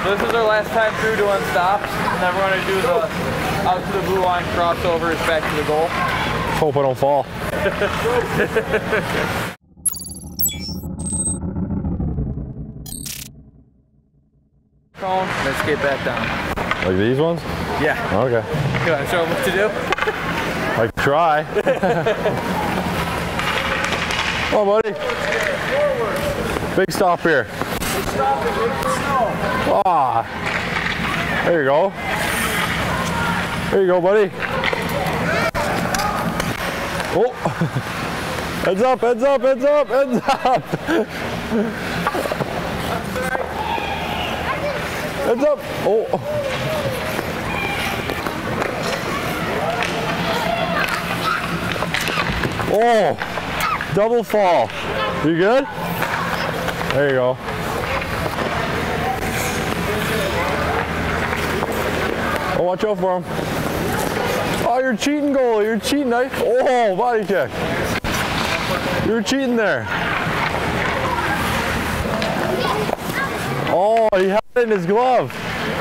So this is our last time through doing stops, and then we're going to do the out to the blue line crossovers back to the goal. Hope I don't fall. Cone, then skate back down. Like these ones? Yeah. Okay. You want to show them what to do? I can try. Come on, buddy. Big stop here. Big stop and wait for snow. Ah. There you go. There you go, buddy. Oh. Heads up, heads up, heads up, heads up. Heads up. Oh. Oh. Double fall. You good? There you go. Oh, watch out for him. Oh, you're cheating, goalie. You're cheating. Oh, body kick. You're cheating there. Oh, he had it in his glove.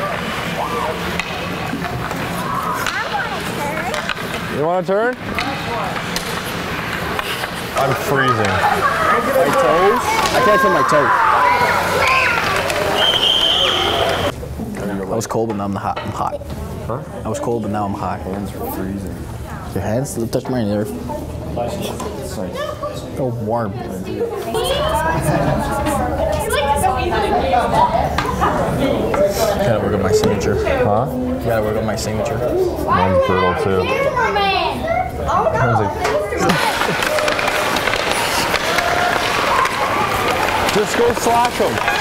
You want to turn? I'm freezing. My toes? I can't feel my toes. I was cold, but now I'm hot. I'm hot. Huh? I was cold, but now I'm hot. My hands are freezing. Your hands? Touch mine. They're so warm. Gotta work on my signature. Huh? Gotta work on my signature. Mine's brutal too. Just go slash him.